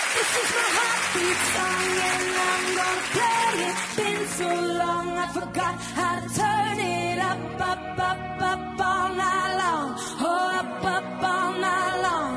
This is my heartbeat song and I'm gonna play it. Been so long I forgot how to turn it up, up, up, up all night long. Oh, up, up all night long.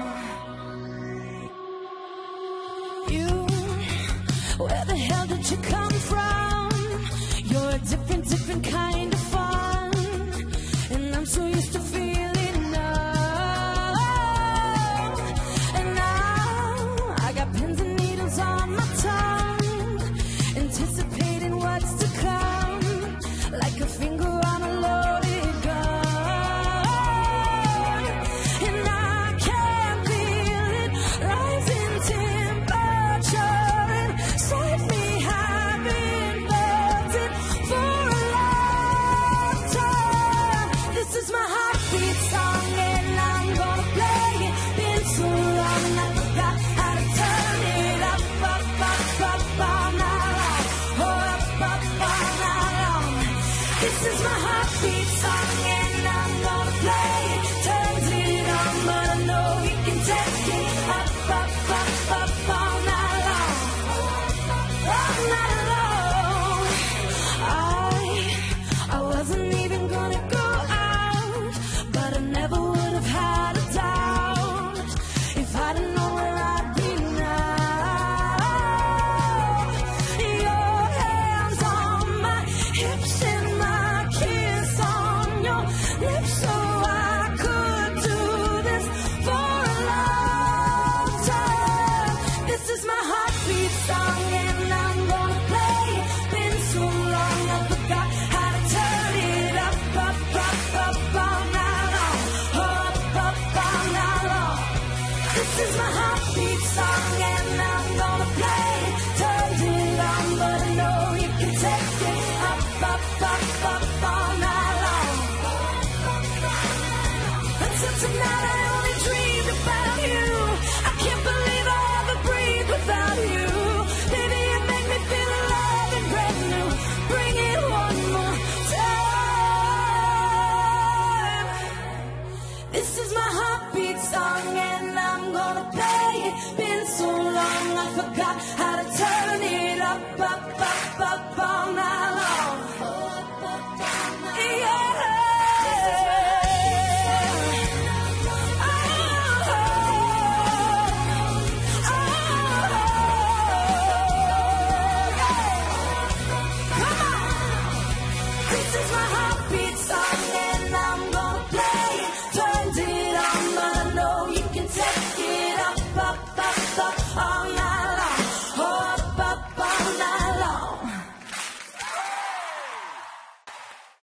You, where the hell did you come from? You're a different, different kind of fun, and I'm so used to feeling numb. And now I got pins and needles on my tongue, anticipating what's to come, like a finger on a loaded gun. And I can feel it rising temperature inside me. I've been buzzing for a long time. This is my heartbeat song and I'm gonna play it. Been so long I forgot how to turn it up, up, up, up all night long. Oh, up, up all night long. This is my heartbeat song and I'm gonna play it. Turns it on, but I know you can take it. Up, up, up, up all night long. All night long. I wasn't even gonna go out, but I never would have had a doubt if I'd have known where I'd be now. Your hands on my hips and my kiss on your lips, so I could do this for a long time. This is my heartbeat song and I'm gonna play it. Been so long I forgot how to turn it up, up, up, up all night long. Up, up all night long. This is my heartbeat song and I'm gonna play it. Turns it on, but I know you can take it. Up, up, up, up all night long. Until tonight I only dreamed about you. I can't believe I ever breathe without you. Baby, you make me feel alive and brand new. Bring it one more time. This is my heartbeat song and I'm gonna play it. Been so long I forgot how